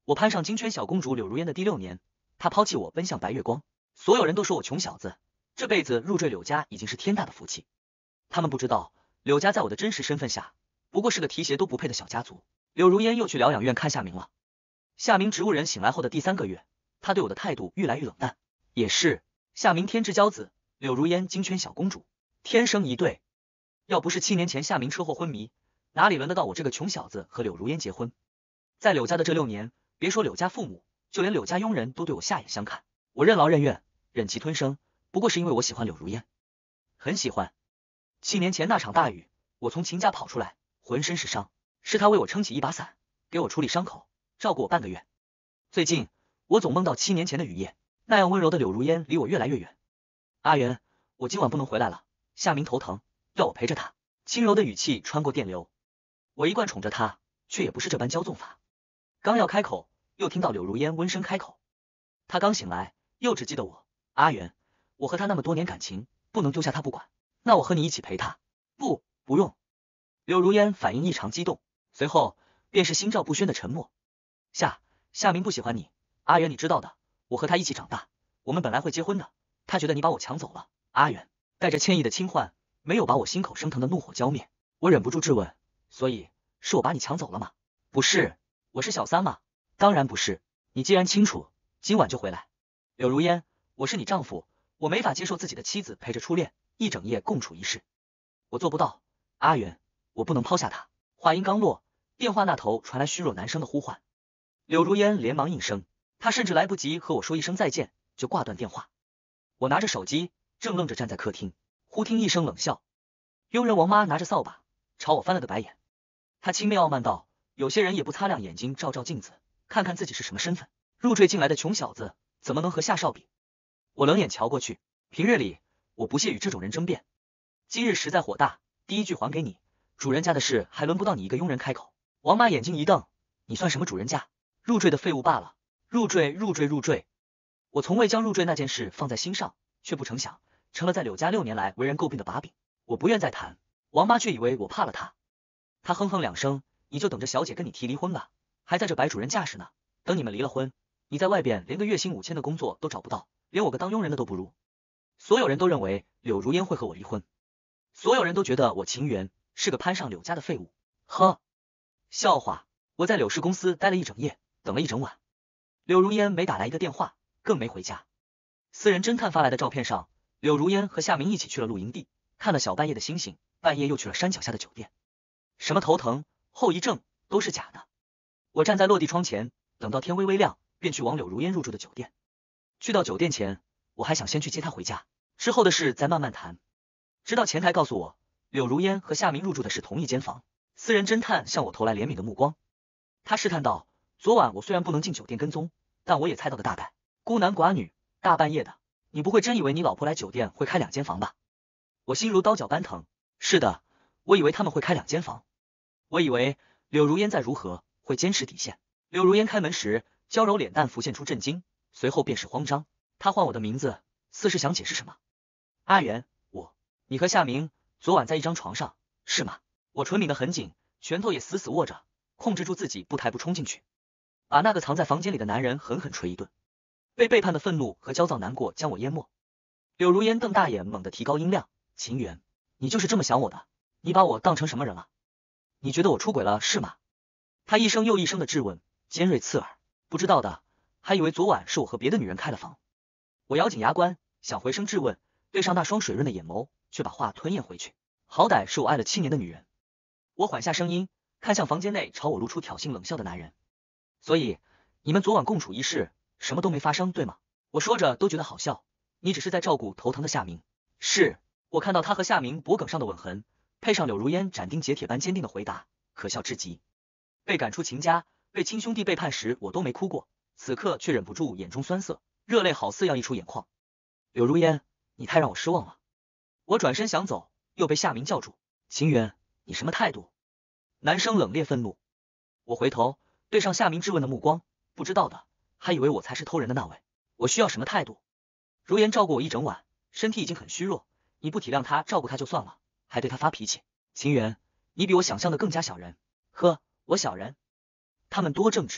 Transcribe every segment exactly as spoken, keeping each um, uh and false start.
我攀上金圈小公主柳如烟的第六年，她抛弃我奔向白月光。所有人都说我穷小子，这辈子入赘柳家已经是天大的福气。他们不知道，柳家在我的真实身份下，不过是个提鞋都不配的小家族。柳如烟又去疗养院看夏明了。夏明植物人醒来后的第三个月，他对我的态度愈来愈冷淡。也是，夏明天之骄子，柳如烟金圈小公主，天生一对。要不是七年前夏明车祸昏迷，哪里轮得到我这个穷小子和柳如烟结婚？在柳家的这六年，别说柳家父母，就连柳家佣人都对我下眼相看。我任劳任怨，忍气吞声，不过是因为我喜欢柳如烟，很喜欢。七年前那场大雨，我从秦家跑出来，浑身是伤，是他为我撑起一把伞，给我处理伤口，照顾我半个月。最近我总梦到七年前的雨夜，那样温柔的柳如烟离我越来越远。阿元，我今晚不能回来了，夏明头疼，要我陪着他。轻柔的语气穿过电流，我一贯宠着他，却也不是这般骄纵法。刚要开口，又听到柳如烟温声开口。他刚醒来，又只记得我。阿元，我和他那么多年感情，不能丢下他不管，那我和你一起陪他。不，不用。柳如烟反应异常激动，随后便是心照不宣的沉默。夏夏明不喜欢你，阿元你知道的，我和他一起长大，我们本来会结婚的，他觉得你把我抢走了。阿元带着歉意的轻唤，没有把我心口升腾的怒火浇灭。我忍不住质问，所以是我把你抢走了吗？不是，我是小三吗？当然不是，你既然清楚，今晚就回来。柳如烟，我是你丈夫，我没法接受自己的妻子陪着初恋一整夜共处一室，我做不到。阿元，我不能抛下他。话音刚落，电话那头传来虚弱男声的呼唤。柳如烟连忙应声，她甚至来不及和我说一声再见，就挂断电话。我拿着手机，正愣着站在客厅，忽听一声冷笑，佣人王妈拿着扫把朝我翻了个白眼。她轻蔑傲慢道：有些人也不擦亮眼睛照照镜子，看看自己是什么身份，入赘进来的穷小子怎么能和夏少比？我冷眼瞧过去，平日里我不屑与这种人争辩，今日实在火大，第一句还给你，主人家的事还轮不到你一个佣人开口。王妈眼睛一瞪，你算什么主人家？入赘的废物罢了。入赘入赘入赘，我从未将入赘那件事放在心上，却不成想成了在柳家六年来为人诟病的把柄。我不愿再谈，王妈却以为我怕了她。她哼哼两声，你就等着小姐跟你提离婚吧，还在这摆主人架势呢。等你们离了婚，你在外边连个月薪五千的工作都找不到，连我个当佣人的都不如。所有人都认为柳如烟会和我离婚，所有人都觉得我秦元是个攀上柳家的废物。呵，笑话！我在柳氏公司待了一整夜，等了一整晚，柳如烟没打来一个电话，更没回家。私人侦探发来的照片上，柳如烟和夏明一起去了露营地，看了小半夜的星星，半夜又去了山脚下的酒店。什么头疼、后遗症都是假的。我站在落地窗前，等到天微微亮，便去往柳如烟入住的酒店。去到酒店前，我还想先去接她回家，之后的事再慢慢谈。直到前台告诉我，柳如烟和夏明入住的是同一间房。私人侦探向我投来怜悯的目光，他试探道：昨晚我虽然不能进酒店跟踪，但我也猜到个大概。孤男寡女，大半夜的，你不会真以为你老婆来酒店会开两间房吧？我心如刀绞般疼。是的，我以为他们会开两间房。我以为柳如烟再如何会坚持底线。柳如烟开门时，娇柔脸蛋浮现出震惊，随后便是慌张。她唤我的名字，似是想解释什么。阿元，我，你和夏明昨晚在一张床上，是吗？我唇抿得很紧，拳头也死死握着，控制住自己不抬不冲进去，把那个藏在房间里的男人狠狠捶一顿。被背叛的愤怒和焦躁难过将我淹没。柳如烟瞪大眼，猛地提高音量：秦元，你就是这么想我的？你把我当成什么人了？你觉得我出轨了是吗？他一声又一声的质问，尖锐刺耳。不知道的还以为昨晚是我和别的女人开了房。我咬紧牙关，想回声质问，对上那双水润的眼眸，却把话吞咽回去。好歹是我爱了七年的女人。我缓下声音，看向房间内朝我露出挑衅冷笑的男人。所以你们昨晚共处一室，什么都没发生，对吗？我说着都觉得好笑。你只是在照顾头疼的夏明。是。我看到他和夏明脖颈上的吻痕，配上柳如烟斩钉截铁般坚定的回答，可笑至极。被赶出秦家，被亲兄弟背叛时我都没哭过，此刻却忍不住眼中酸涩，热泪好似要溢出眼眶。柳如烟，你太让我失望了。我转身想走，又被夏明叫住。秦元，你什么态度？男生冷冽愤怒。我回头对上夏明质问的目光，不知道的还以为我才是偷人的那位。我需要什么态度？如烟照顾我一整晚，身体已经很虚弱，你不体谅他照顾他就算了，还对他发脾气。秦元，你比我想象的更加小人。呵，我小人？他们多正直。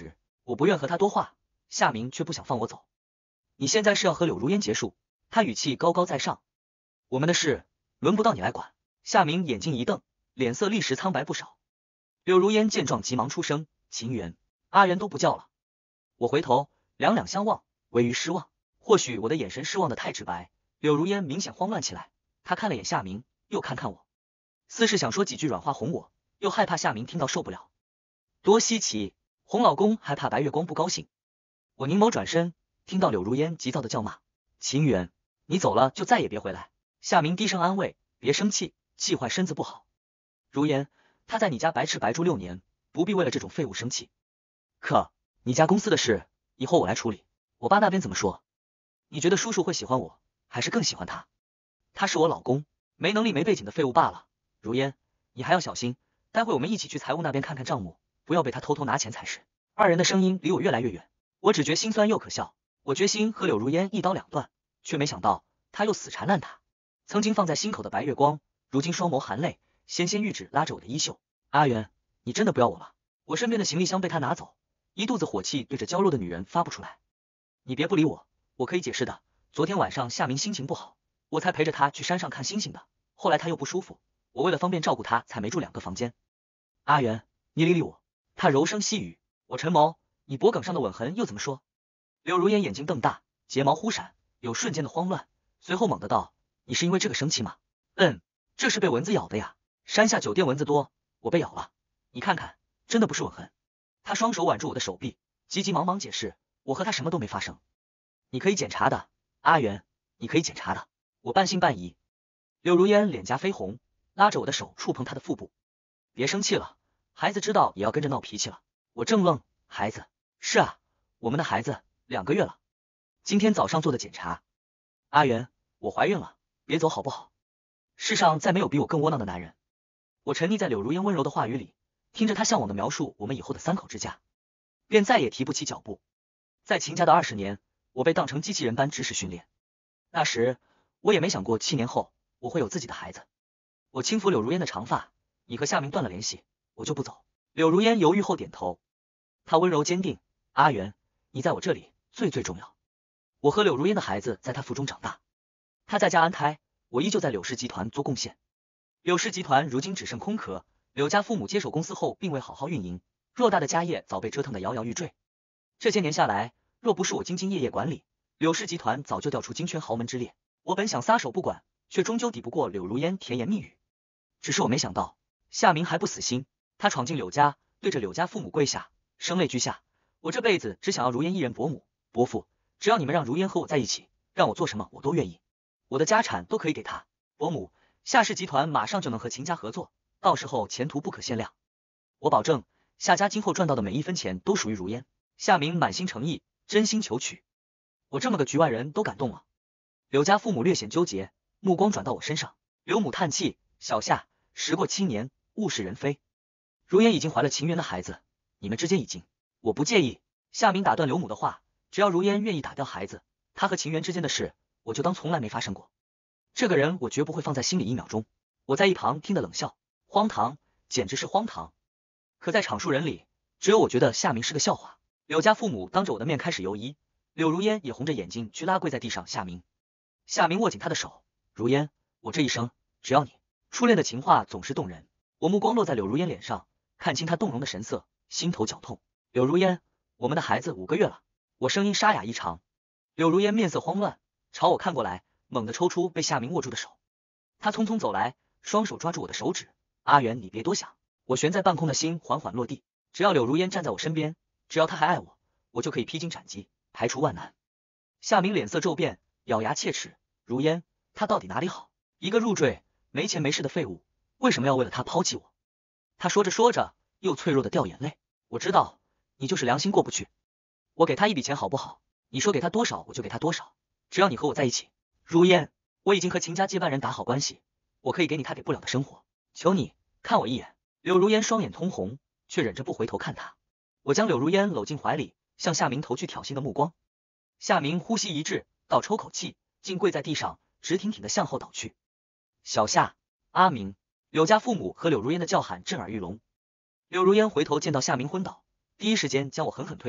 我不愿和他多话，夏明却不想放我走。你现在是要和柳如烟结束？他语气高高在上。我们的事轮不到你来管。夏明眼睛一瞪，脸色立时苍白不少。柳如烟见状急忙出声，秦源、阿元都不叫了。我回头两两相望，唯余失望。或许我的眼神失望的太直白，柳如烟明显慌乱起来。她看了眼夏明，又看看我，似是想说几句软话哄我，又害怕夏明听到受不了。多稀奇，洪老公还怕白月光不高兴。我凝眸转身，听到柳如烟急躁的叫骂：秦源，你走了就再也别回来。夏明低声安慰：别生气，气坏身子不好。如烟，他在你家白吃白住六年，不必为了这种废物生气。可你家公司的事，以后我来处理。我爸那边怎么说？你觉得叔叔会喜欢我，还是更喜欢他？他是我老公，没能力没背景的废物罢了。如烟，你还要小心，待会我们一起去财务那边看看账目，不要被他偷偷拿钱才是。二人的声音离我越来越远，我只觉心酸又可笑。我决心和柳如烟一刀两断，却没想到他又死缠烂打。曾经放在心口的白月光，如今双眸含泪，纤纤玉指拉着我的衣袖。阿元，你真的不要我了？我身边的行李箱被他拿走，一肚子火气对着娇弱的女人发不出来。你别不理我，我可以解释的。昨天晚上夏明心情不好，我才陪着他去山上看星星的。后来他又不舒服，我为了方便照顾他，才没住两个房间。阿元，你理理我。他柔声细语。我沉眸，你脖颈上的吻痕又怎么说？柳如烟眼睛瞪大，睫毛忽闪，有瞬间的慌乱，随后猛地道：你是因为这个生气吗？嗯，这是被蚊子咬的呀。山下酒店蚊子多，我被咬了。你看看，真的不是吻痕。他双手挽住我的手臂，急急忙忙解释，我和他什么都没发生。你可以检查的，阿元，你可以检查的。我半信半疑。柳如烟脸颊绯红，拉着我的手触碰他的腹部。别生气了，孩子知道也要跟着闹脾气了。我怔愣，孩子？是啊，我们的孩子两个月了，今天早上做的检查。阿元，我怀孕了，别走好不好？世上再没有比我更窝囊的男人。我沉溺在柳如烟温柔的话语里，听着她向往的描述我们以后的三口之家，便再也提不起脚步。在秦家的二十年，我被当成机器人般指使训练。那时我也没想过七年后我会有自己的孩子。我轻抚柳如烟的长发，你和夏明断了联系，我就不走。柳如烟犹豫后点头，她温柔坚定，阿元，你在我这里最最重要。我和柳如烟的孩子在她腹中长大，她在家安胎，我依旧在柳氏集团做贡献。柳氏集团如今只剩空壳，柳家父母接手公司后并未好好运营，偌大的家业早被折腾得摇摇欲坠。这些年下来，若不是我兢兢业业管理，柳氏集团早就调出金圈豪门之列。我本想撒手不管，却终究抵不过柳如烟甜言蜜语。只是我没想到，夏明还不死心，他闯进柳家，对着柳家父母跪下，声泪俱下。我这辈子只想要如烟一人，伯母、伯父，只要你们让如烟和我在一起，让我做什么我都愿意。我的家产都可以给他。伯母，夏氏集团马上就能和秦家合作，到时候前途不可限量。我保证，夏家今后赚到的每一分钱都属于如烟。夏明满心诚意，真心求娶。我这么个局外人都感动了。柳家父母略显纠结，目光转到我身上。柳母叹气，小夏，时过七年，物是人非。如烟已经怀了秦源的孩子，你们之间已经……我不介意。夏明打断柳母的话，只要如烟愿意打掉孩子，他和秦源之间的事，我就当从来没发生过。这个人我绝不会放在心里一秒钟。我在一旁听得冷笑，荒唐，简直是荒唐。可在场数人里，只有我觉得夏明是个笑话。柳家父母当着我的面开始游移，柳如烟也红着眼睛去拉跪在地上夏明。夏明握紧他的手，如烟，我这一生只要你。初恋的情话总是动人。我目光落在柳如烟脸上，看清她动容的神色，心头绞痛。柳如烟，我们的孩子五个月了。我声音沙哑异常。柳如烟面色慌乱，朝我看过来，猛地抽出被夏明握住的手。他匆匆走来，双手抓住我的手指。阿元，你别多想。我悬在半空的心缓缓落地。只要柳如烟站在我身边，只要她还爱我，我就可以披荆斩棘，排除万难。夏明脸色骤变，咬牙切齿，如烟，他到底哪里好？一个入赘没钱没势的废物，为什么要为了他抛弃我？他说着说着，又脆弱的掉眼泪。我知道，你就是良心过不去。我给他一笔钱好不好？你说给他多少我就给他多少，只要你和我在一起。如烟，我已经和秦家接班人打好关系，我可以给你他给不了的生活，求你看我一眼。柳如烟双眼通红，却忍着不回头看他。我将柳如烟搂进怀里，向夏明投去挑衅的目光。夏明呼吸一滞，倒抽口气，竟跪在地上，直挺挺的向后倒去。小夏，阿明，柳家父母和柳如烟的叫喊震耳欲聋。柳如烟回头见到夏明昏倒，第一时间将我狠狠推开，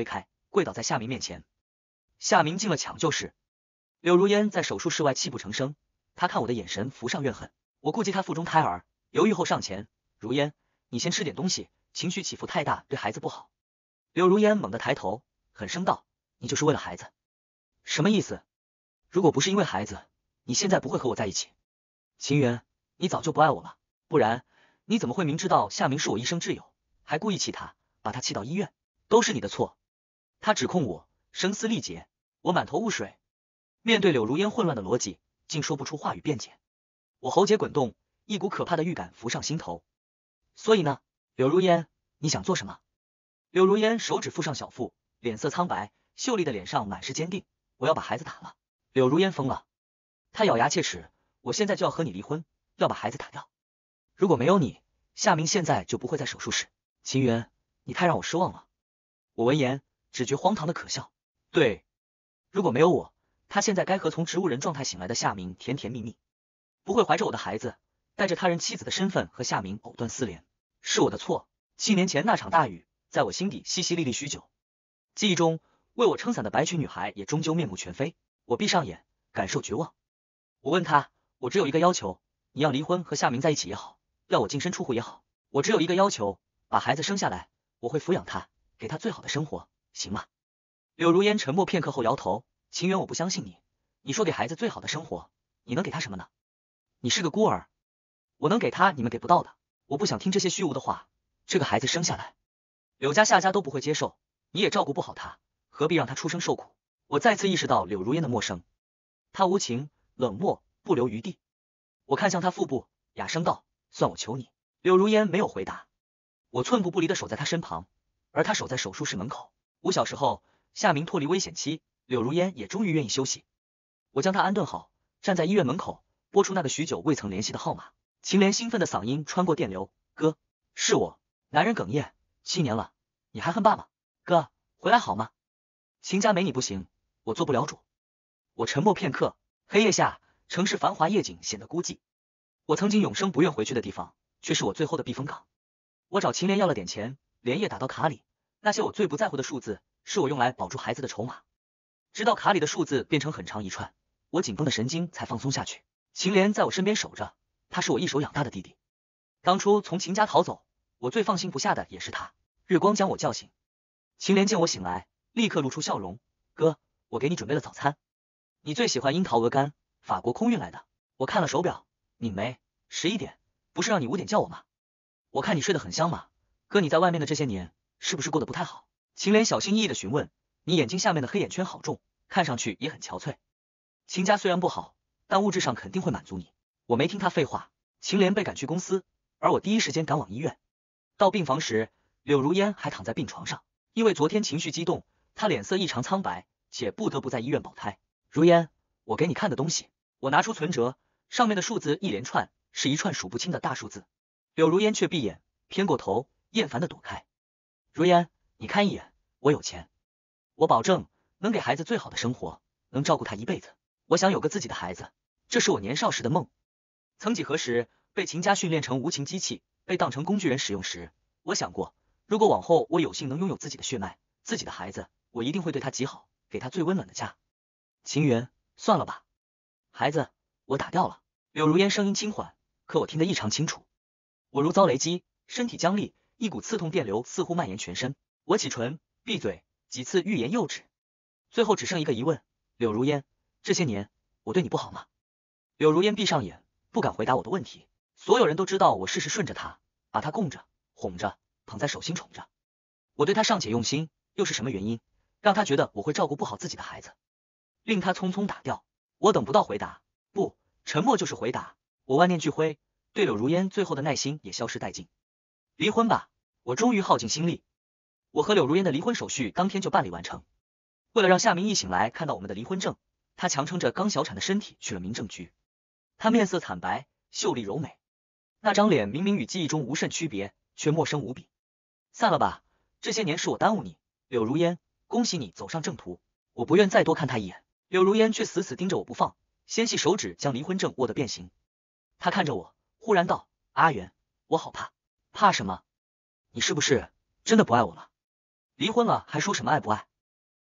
跪倒在夏明面前。夏明进了抢救室，柳如烟在手术室外泣不成声，她看我的眼神浮上怨恨。我顾及她腹中胎儿，犹豫后上前，如烟，你先吃点东西，情绪起伏太大对孩子不好。柳如烟猛地抬头，狠声道，你就是为了孩子？什么意思？如果不是因为孩子，你现在不会和我在一起。秦源，你早就不爱我了，不然你怎么会明知道夏明是我一生挚友，还故意气他，把他气到医院？都是你的错。他指控我，声嘶力竭，我满头雾水，面对柳如烟混乱的逻辑，竟说不出话语辩解。我喉结滚动，一股可怕的预感浮上心头。所以呢，柳如烟，你想做什么？柳如烟手指覆上小腹，脸色苍白，秀丽的脸上满是坚定。我要把孩子打了。柳如烟疯了，她咬牙切齿，我现在就要和你离婚，要把孩子打掉。如果没有你，夏明现在就不会在手术室。秦源，你太让我失望了。我闻言只觉荒唐的可笑。对，如果没有我，他现在该和从植物人状态醒来的夏明甜甜蜜蜜，不会怀着我的孩子，带着他人妻子的身份和夏明藕断丝连。是我的错。七年前那场大雨，在我心底淅淅沥沥许久，记忆中为我撑伞的白裙女孩也终究面目全非。我闭上眼，感受绝望。我问他，我只有一个要求，你要离婚和夏明在一起也好，要我净身出户也好，我只有一个要求，把孩子生下来，我会抚养他，给他最好的生活，行吗？柳如烟沉默片刻后摇头，秦源，我不相信你。你说给孩子最好的生活，你能给他什么呢？你是个孤儿，我能给他你们给不到的。我不想听这些虚无的话。这个孩子生下来，柳家夏家都不会接受，你也照顾不好他，何必让他出生受苦？我再次意识到柳如烟的陌生，他无情冷漠，不留余地。我看向他腹部，哑声道，算我求你。柳如烟没有回答，我寸步不离的守在他身旁，而他守在手术室门口。五小时后，夏明脱离危险期，柳如烟也终于愿意休息。我将他安顿好，站在医院门口，拨出那个许久未曾联系的号码。秦莲兴奋的嗓音穿过电流，哥，是我。男人哽咽，七年了，你还恨爸吗？哥，回来好吗？秦家没你不行，我做不了主。我沉默片刻，黑夜下，城市繁华夜景显得孤寂。我曾经永生不愿回去的地方，却是我最后的避风港。我找秦莲要了点钱，连夜打到卡里，那些我最不在乎的数字，是我用来保住孩子的筹码。直到卡里的数字变成很长一串，我紧绷的神经才放松下去。秦莲在我身边守着，他是我一手养大的弟弟。当初从秦家逃走，我最放心不下的也是他。日光将我叫醒，秦莲见我醒来，立刻露出笑容，哥，我给你准备了早餐，你最喜欢樱桃鹅肝，法国空运来的。我看了手表，拧眉，十一点，不是让你五点叫我吗？我看你睡得很香嘛，哥，你在外面的这些年，是不是过得不太好？秦莲小心翼翼的询问，你眼睛下面的黑眼圈好重，看上去也很憔悴。秦家虽然不好，但物质上肯定会满足你。我没听他废话，秦莲被赶去公司，而我第一时间赶往医院。到病房时，柳如烟还躺在病床上，因为昨天情绪激动，她脸色异常苍白，且不得不在医院保胎。如烟，我给你看的东西。我拿出存折，上面的数字一连串，是一串数不清的大数字。柳如烟却闭眼，偏过头，厌烦的躲开。如烟，你看一眼，我有钱，我保证能给孩子最好的生活，能照顾他一辈子。我想有个自己的孩子，这是我年少时的梦。曾几何时，被秦家训练成无情机器，被当成工具人使用时，我想过，如果往后我有幸能拥有自己的血脉，自己的孩子，我一定会对他极好，给他最温暖的家。秦源，算了吧，孩子，我打掉了。柳如烟声音轻缓，可我听得异常清楚。我如遭雷击，身体僵立，一股刺痛电流似乎蔓延全身。我启唇，闭嘴，几次欲言又止，最后只剩一个疑问：柳如烟，这些年我对你不好吗？柳如烟闭上眼，不敢回答我的问题。所有人都知道我事事顺着他，把他供着，哄着，捧在手心宠着。我对他尚且用心，又是什么原因让他觉得我会照顾不好自己的孩子，令他匆匆打掉？我等不到回答，不，沉默就是回答。我万念俱灰，对柳如烟最后的耐心也消失殆尽。离婚吧，我终于耗尽心力。我和柳如烟的离婚手续当天就办理完成。为了让夏明一醒来看到我们的离婚证，他强撑着刚小产的身体去了民政局。他面色惨白，秀丽柔美，那张脸明明与记忆中无甚区别，却陌生无比。散了吧，这些年是我耽误你，柳如烟，恭喜你走上正途。我不愿再多看他一眼。柳如烟却死死盯着我不放，纤细手指将离婚证握得变形。他看着我，忽然道：阿元，我好怕。怕什么？你是不是真的不爱我了？离婚了还说什么爱不爱？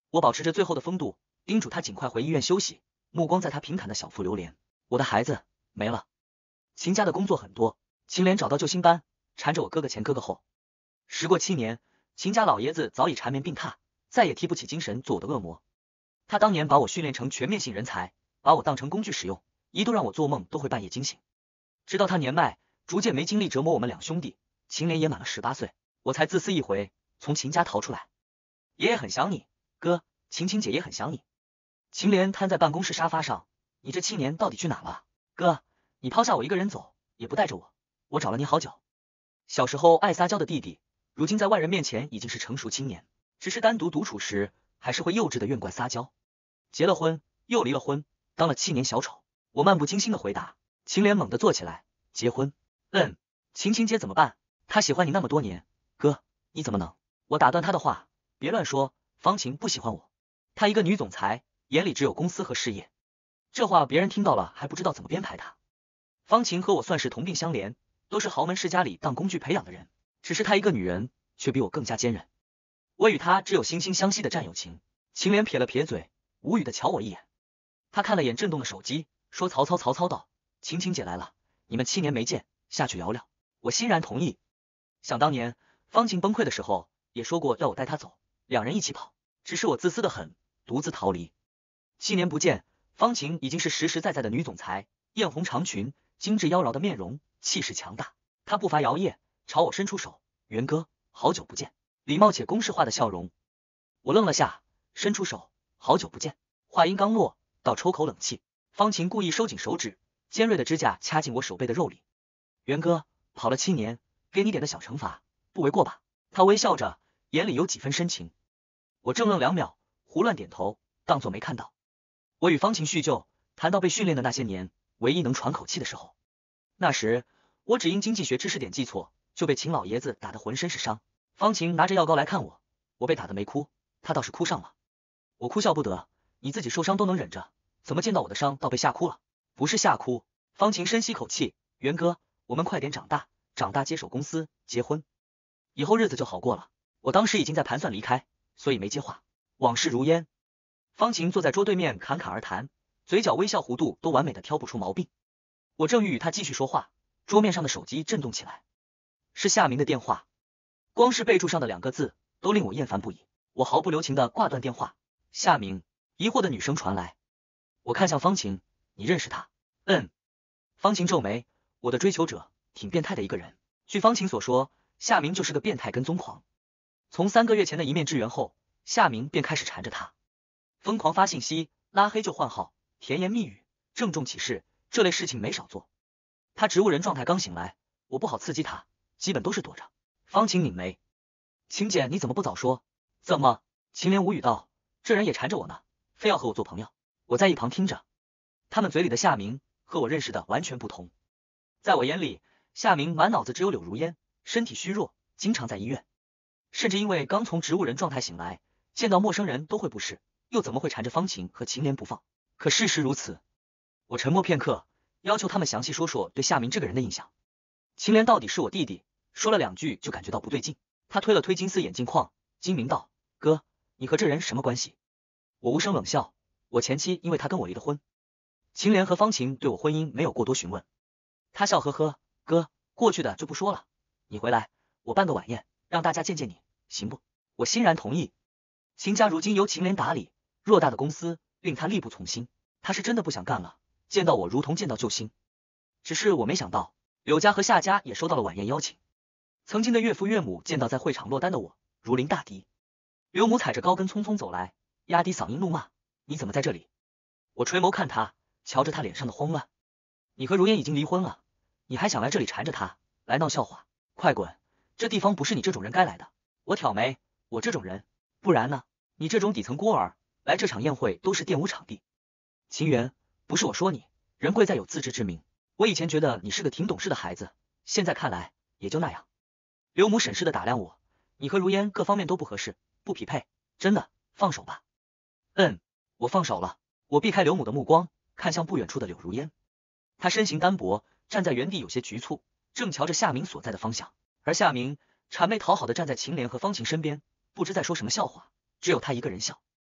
我保持着最后的风度，叮嘱他尽快回医院休息，目光在他平坦的小腹流连。我的孩子没了。秦家的工作很多，秦莲找到救星班，缠着我哥哥前哥哥后。时过七年，秦家老爷子早已缠绵病榻，再也提不起精神做我的恶魔。他当年把我训练成全面性人才，把我当成工具使用，一度让我做梦都会半夜惊醒。直到他年迈，逐渐没精力折磨我们两兄弟，秦莲也满了十八岁，我才自私一回，从秦家逃出来。爷爷很想你，哥，秦秦姐也很想你。秦莲瘫在办公室沙发上，你这七年到底去哪了？哥，你抛下我一个人走，也不带着我，我找了你好久。小时候爱撒娇的弟弟，如今在外人面前已经是成熟青年，只是单独独处时，还是会幼稚的怨怪撒娇。结了婚，又离了婚，当了七年小丑。我漫不经心的回答。秦莲猛地坐起来，结婚？嗯，秦秦姐怎么办？她喜欢你那么多年，哥，你怎么能？我打断他的话，别乱说，方晴不喜欢我，她一个女总裁，眼里只有公司和事业。这话别人听到了还不知道怎么编排她。方晴和我算是同病相怜，都是豪门世家里当工具培养的人，只是她一个女人，却比我更加坚韧。我与她只有惺惺相惜的战友情。秦莲撇了撇嘴，无语的瞧我一眼。她看了眼震动的手机，说曹操曹操到，晴晴姐来了，你们七年没见，下去聊聊。我欣然同意。想当年方晴崩溃的时候，也说过要我带她走，两人一起跑，只是我自私的很，独自逃离。七年不见，方晴已经是实实在在的女总裁，艳红长裙，精致妖娆的面容，气势强大。她步伐摇曳，朝我伸出手，元哥，好久不见，礼貌且公式化的笑容。我愣了下，伸出手，好久不见。话音刚落，倒抽口冷气。方晴故意收紧手指，尖锐的指甲掐进我手背的肉里。元哥，跑了七年，给你点的小惩罚，不为过吧？他微笑着，眼里有几分深情。我怔愣两秒，胡乱点头，当作没看到。我与方晴叙旧，谈到被训练的那些年，唯一能喘口气的时候。那时我只因经济学知识点记错，就被秦老爷子打得浑身是伤。方晴拿着药膏来看我，我被打得没哭，他倒是哭上了。我哭笑不得，你自己受伤都能忍着，怎么见到我的伤倒被吓哭了？不是吓哭。方晴深吸口气，元哥，我们快点长大，长大接手公司，结婚，以后日子就好过了。我当时已经在盘算离开，所以没接话。往事如烟。方晴坐在桌对面侃侃而谈，嘴角微笑弧度都完美的挑不出毛病。我正欲与他继续说话，桌面上的手机震动起来，是夏明的电话。光是备注上的两个字都令我厌烦不已，我毫不留情的挂断电话。夏明，疑惑的女声传来。我看向方晴，你认识他？嗯。方晴皱眉，我的追求者，挺变态的一个人。据方晴所说，夏明就是个变态跟踪狂。从三个月前的一面之缘后，夏明便开始缠着他，疯狂发信息，拉黑就换号，甜言蜜语，郑重其事，这类事情没少做。他植物人状态刚醒来，我不好刺激他，基本都是躲着。方晴拧眉，晴姐你怎么不早说？怎么？秦莲无语道，这人也缠着我呢，非要和我做朋友。我在一旁听着，他们嘴里的夏明和我认识的完全不同。在我眼里，夏明满脑子只有柳如烟，身体虚弱，经常在医院，甚至因为刚从植物人状态醒来，见到陌生人都会不适，又怎么会缠着方晴和秦莲不放？可事实如此。我沉默片刻，要求他们详细说说对夏明这个人的印象。秦莲到底是我弟弟，说了两句就感觉到不对劲，他推了推金丝眼镜框，精明道，哥，你和这人什么关系？我无声冷笑，我前妻因为他跟我离的婚。秦莲和方晴对我婚姻没有过多询问。他笑呵呵，哥，过去的就不说了，你回来，我办个晚宴，让大家见见你，行不？我欣然同意。秦家如今由秦莲打理，偌大的公司令他力不从心，他是真的不想干了，见到我如同见到救星。只是我没想到，柳家和夏家也收到了晚宴邀请。曾经的岳父岳母见到在会场落单的我，如临大敌。刘母踩着高跟匆匆走来，压低嗓音怒骂，你怎么在这里？我垂眸看他，瞧着他脸上的慌乱，你和如烟已经离婚了，你还想来这里缠着他，来闹笑话？快滚，这地方不是你这种人该来的。我挑眉，我这种人，不然呢？你这种底层孤儿来这场宴会都是玷污场地。秦源，不是我说你，人贵在有自知之明，我以前觉得你是个挺懂事的孩子，现在看来也就那样。刘母审视的打量我，你和如烟各方面都不合适，不匹配，真的，放手吧。嗯，我放手了。我避开刘母的目光，看向不远处的柳如烟。她身形单薄，站在原地有些局促，正瞧着夏明所在的方向。而夏明谄媚讨好的站在秦莲和方晴身边，不知在说什么笑话，只有他一个人笑。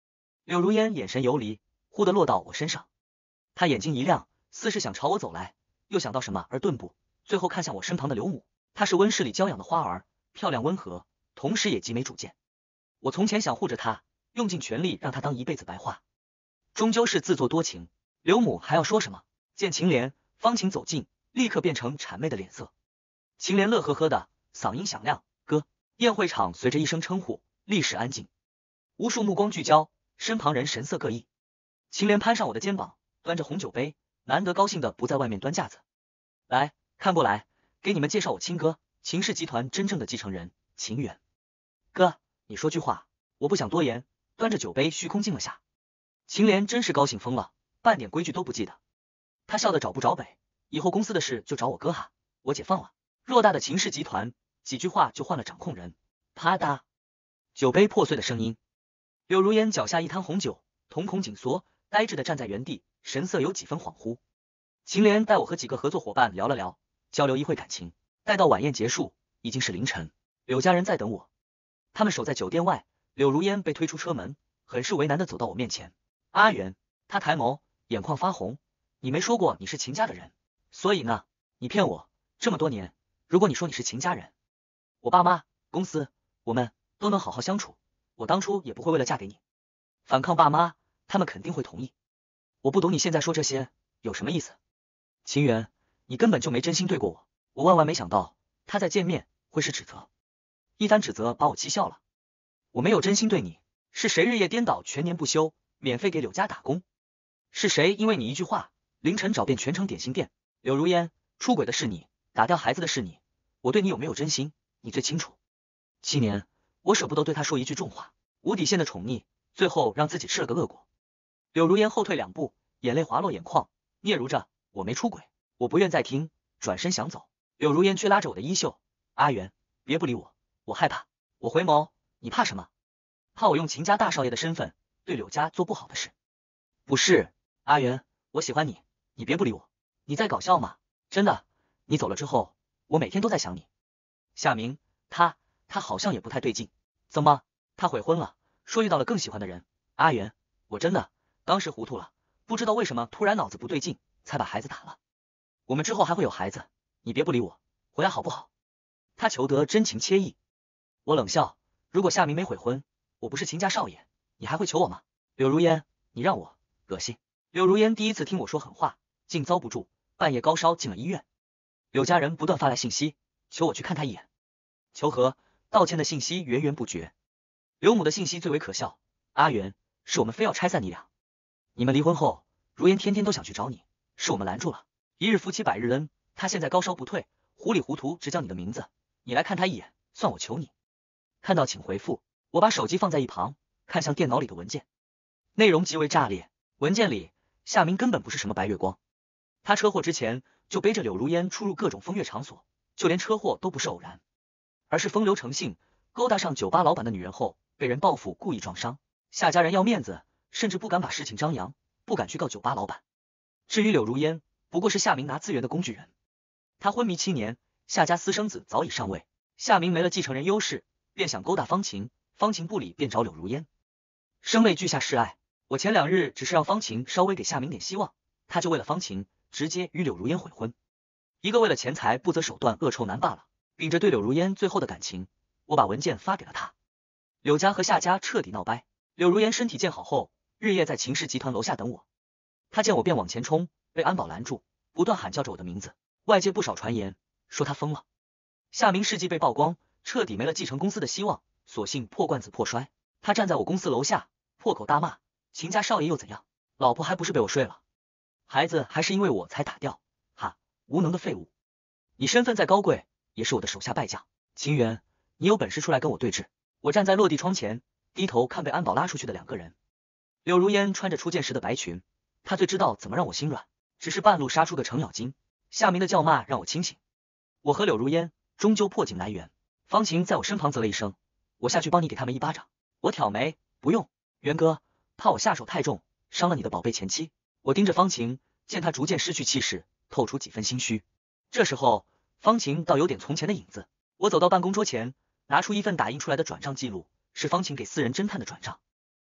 柳如烟眼神游离，忽地落到我身上。她眼睛一亮，似是想朝我走来，又想到什么而顿步，最后看向我身旁的刘母。她是温室里娇养的花儿，漂亮温和，同时也极没主见。我从前想护着她，用尽全力让她当一辈子白花，终究是自作多情。刘母还要说什么？见秦莲，方晴走近，立刻变成谄媚的脸色。秦莲乐呵呵的，嗓音响亮，哥。宴会场随着一声称呼，立时安静，无数目光聚焦，身旁人神色各异。秦莲攀上我的肩膀，端着红酒杯，难得高兴的不在外面端架子。来，看过来，给你们介绍我亲哥，秦氏集团真正的继承人秦远。哥，你说句话。我不想多言，端着酒杯虚空敬了下。秦莲真是高兴疯了，半点规矩都不记得。他笑得找不着北，以后公司的事就找我哥哈，我解放了。偌大的秦氏集团，几句话就换了掌控人。啪嗒，酒杯破碎的声音。柳如烟脚下一滩红酒，瞳孔紧缩，呆滞的站在原地，神色有几分恍惚。秦莲带我和几个合作伙伴聊了聊，交流一会感情。待到晚宴结束，已经是凌晨，柳家人在等我。他们守在酒店外，柳如烟被推出车门，很是为难的走到我面前。阿元，他抬眸，眼眶发红，你没说过你是秦家的人，所以呢？你骗我，这么多年，如果你说你是秦家人，我爸妈、公司，我们都能好好相处，我当初也不会为了嫁给你反抗爸妈，他们肯定会同意。我不懂你现在说这些有什么意思？秦源，你根本就没真心对过我，我万万没想到他再见面会是指责，一番指责把我气笑了。我没有真心对你，是谁日夜颠倒，全年不休，免费给柳家打工？是谁因为你一句话，凌晨找遍全城点心店？柳如烟，出轨的是你，打掉孩子的是你，我对你有没有真心，你最清楚。七年，我舍不得对他说一句重话，无底线的宠溺，最后让自己吃了个恶果。柳如烟后退两步，眼泪滑落眼眶，嗫嚅着，我没出轨，我不愿再听，转身想走。柳如烟却拉着我的衣袖，阿元，别不理我，我害怕。我回眸，你怕什么？怕我用秦家大少爷的身份对柳家做不好的事？不是，阿元，我喜欢你，你别不理我。你在搞笑吗？真的，你走了之后，我每天都在想你。夏明，他他好像也不太对劲，怎么？他悔婚了，说遇到了更喜欢的人。阿元，我真的当时糊涂了，不知道为什么突然脑子不对劲，才把孩子打了。我们之后还会有孩子，你别不理我，回来好不好？他求得真情切意。我冷笑，如果夏明没悔婚，我不是秦家少爷，你还会求我吗？柳如烟，你让我恶心。柳如烟第一次听我说狠话，竟遭不住，半夜高烧进了医院。柳家人不断发来信息，求我去看他一眼，求和、道歉的信息源源不绝。刘母的信息最为可笑，阿元，是我们非要拆散你俩。你们离婚后，如烟天天都想去找你，是我们拦住了。一日夫妻百日恩，他现在高烧不退，糊里糊涂只叫你的名字，你来看他一眼，算我求你。看到请回复。我把手机放在一旁，看向电脑里的文件，内容极为炸裂。文件里，夏明根本不是什么白月光，他车祸之前就背着柳如烟出入各种风月场所，就连车祸都不是偶然，而是风流成性，勾搭上酒吧老板的女人后被人报复故意撞伤。夏家人要面子，甚至不敢把事情张扬，不敢去告酒吧老板。至于柳如烟，不过是夏明拿资源的工具人。他昏迷七年，夏家私生子早已上位，夏明没了继承人优势，便想勾搭方晴。方晴不理，便找柳如烟，声泪俱下示爱。我前两日只是让方晴稍微给夏明点希望，他就为了方晴直接与柳如烟悔婚。一个为了钱财不择手段恶臭男罢了。秉着对柳如烟最后的感情，我把文件发给了他。柳家和夏家彻底闹掰。柳如烟身体见好后，日夜在秦氏集团楼下等我。他见我便往前冲，被安保拦住，不断喊叫着我的名字。外界不少传言说他疯了。夏明事迹被曝光，彻底没了继承公司的希望。索性破罐子破摔，他站在我公司楼下，破口大骂：秦家少爷又怎样？老婆还不是被我睡了？孩子还是因为我才打掉？哈，无能的废物！你身份再高贵，也是我的手下败将。秦源，你有本事出来跟我对峙！我站在落地窗前，低头看被安保拉出去的两个人。柳如烟穿着初见时的白裙，她最知道怎么让我心软，只是半路杀出个程咬金。夏明的叫骂让我清醒。我和柳如烟终究破镜来圆。方晴在我身旁啧了一声。我下去帮你给他们一巴掌。我挑眉，不用，元哥，怕我下手太重，伤了你的宝贝前妻。我盯着方晴，见他逐渐失去气势，透出几分心虚。这时候，方晴倒有点从前的影子。我走到办公桌前，拿出一份打印出来的转账记录，是方晴给私人侦探的转账。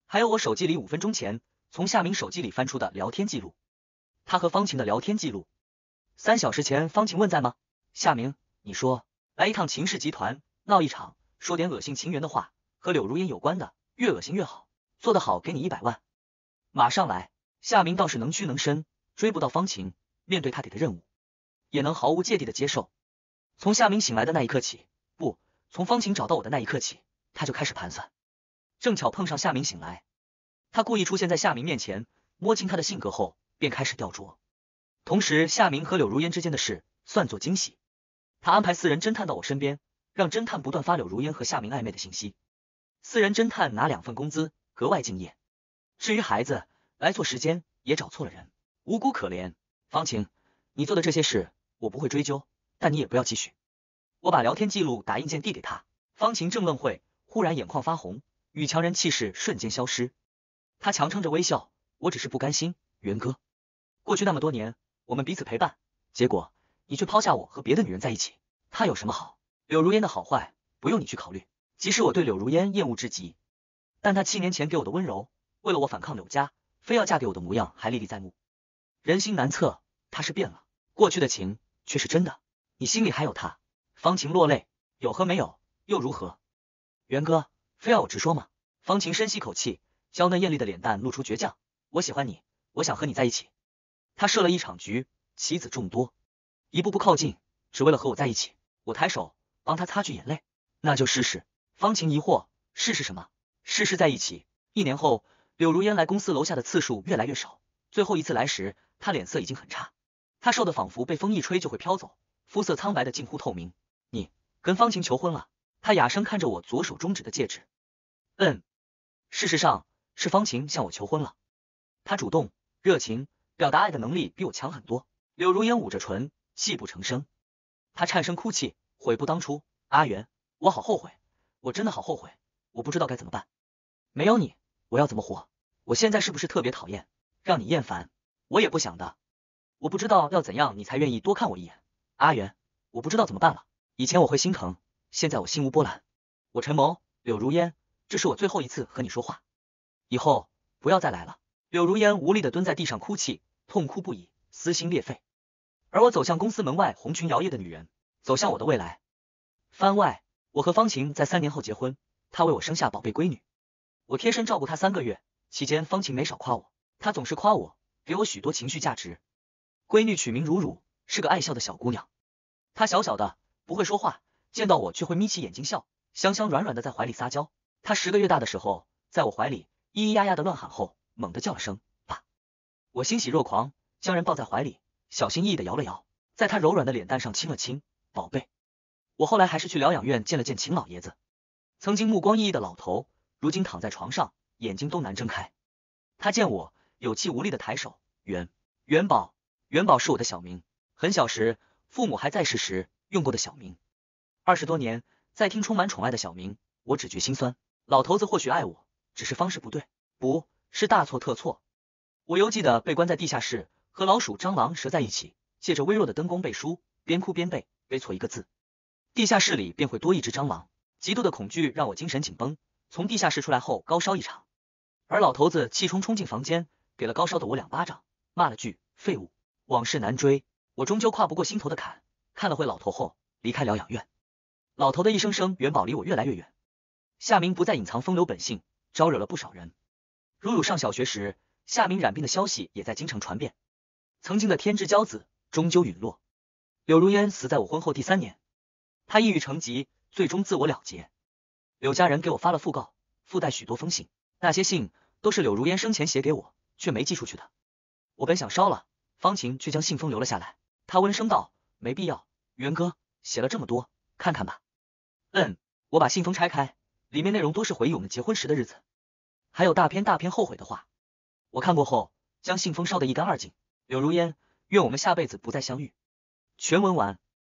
还有我手机里五分钟前从夏明手机里翻出的聊天记录，他和方晴的聊天记录。三小时前方晴问在吗？夏明，你说来一趟秦氏集团，闹一场，说点恶心情缘的话，和柳如烟有关的，越恶心越好，做得好给你一百万。马上来。夏明倒是能屈能伸，追不到方晴，面对他给的任务，也能毫无芥蒂的接受。从夏明醒来的那一刻起，不，从方晴找到我的那一刻起，他就开始盘算。正巧碰上夏明醒来，他故意出现在夏明面前，摸清他的性格后，便开始调查。同时，夏明和柳如烟之间的事算作惊喜。他安排私人侦探到我身边，让侦探不断发柳如烟和夏明暧昧的信息。私人侦探拿两份工资，格外敬业。至于孩子，来错时间，也找错了人，无辜可怜。方晴，你做的这些事，我不会追究，但你也不要继续。我把聊天记录打印件递给他。方晴正愣会，忽然眼眶发红，女强人气势瞬间消失。他强撑着微笑，我只是不甘心，元哥，过去那么多年，我们彼此陪伴，结果你却抛下我和别的女人在一起，他有什么好？柳如烟的好坏，不用你去考虑。即使我对柳如烟厌恶至极，但她七年前给我的温柔，为了我反抗柳家，非要嫁给我的模样还历历在目。人心难测，他是变了，过去的情却是真的。你心里还有他。方晴落泪，有和没有又如何？元哥，非要我直说吗？方晴深吸口气，娇嫩艳丽的脸蛋露出倔强。我喜欢你，我想和你在一起。他设了一场局，棋子众多，一步步靠近，只为了和我在一起。我抬手帮他擦去眼泪。那就试试。方晴疑惑，试试什么？试试在一起。一年后，柳如烟来公司楼下的次数越来越少，最后一次来时，她脸色已经很差，她瘦的仿佛被风一吹就会飘走，肤色苍白的近乎透明。你跟方晴求婚了？他哑声看着我左手中指的戒指。嗯，事实上是方晴向我求婚了。她主动、热情，表达爱的能力比我强很多。柳如烟捂着唇，泣不成声。她颤声哭泣，悔不当初。阿元，我好后悔，我真的好后悔，我不知道该怎么办。没有你，我要怎么活？我现在是不是特别讨厌，让你厌烦？我也不想的。我不知道要怎样你才愿意多看我一眼。阿元，我不知道怎么办了。以前我会心疼，现在我心无波澜。我陈谋，柳如烟，这是我最后一次和你说话，以后不要再来了。柳如烟无力的蹲在地上哭泣，痛哭不已，撕心裂肺。而我走向公司门外红裙摇曳的女人，走向我的未来。番外，我和方晴在三年后结婚，她为我生下宝贝闺女，我贴身照顾她三个月，期间方晴没少夸我，她总是夸我，给我许多情绪价值。闺女取名如汝，是个爱笑的小姑娘，她小小的，不会说话，见到我却会眯起眼睛笑，香香软软的在怀里撒娇。她十个月大的时候，在我怀里咿咿呀呀的乱喊后，猛地叫了声爸，我欣喜若狂，将人抱在怀里，小心翼翼的摇了摇，在她柔软的脸蛋上亲了亲，宝贝。我后来还是去疗养院见了见秦老爷子，曾经目光熠熠的老头，如今躺在床上，眼睛都难睁开。他见我，有气无力的抬手，元元宝，元宝是我的小名，很小时父母还在世时用过的小名。二十多年，再听充满宠爱的小名，我只觉心酸。老头子或许爱我，只是方式不对，不是大错特错。我犹记得被关在地下室，和老鼠、蟑螂、蛇在一起，借着微弱的灯光背书，边哭边背，背错一个字，地下室里便会多一只蟑螂。极度的恐惧让我精神紧绷，从地下室出来后高烧一场，而老头子气冲冲进房间，给了高烧的我两巴掌，骂了句废物。往事难追，我终究跨不过心头的坎。看了会老头后，离开疗养院。老头的一声声元宝离我越来越远。夏明不再隐藏风流本性，招惹了不少人。如汝上小学时，夏明染病的消息也在京城传遍，曾经的天之骄子终究陨落。柳如烟死在我婚后第三年，她抑郁成疾，最终自我了结。柳家人给我发了讣告，附带许多封信，那些信都是柳如烟生前写给我，却没寄出去的。我本想烧了，方晴却将信封留了下来。她温声道：没必要，元哥写了这么多，看看吧。嗯，我把信封拆开，里面内容多是回忆我们结婚时的日子，还有大篇大篇后悔的话。我看过后，将信封烧得一干二净。柳如烟，愿我们下辈子不再相遇。全文完。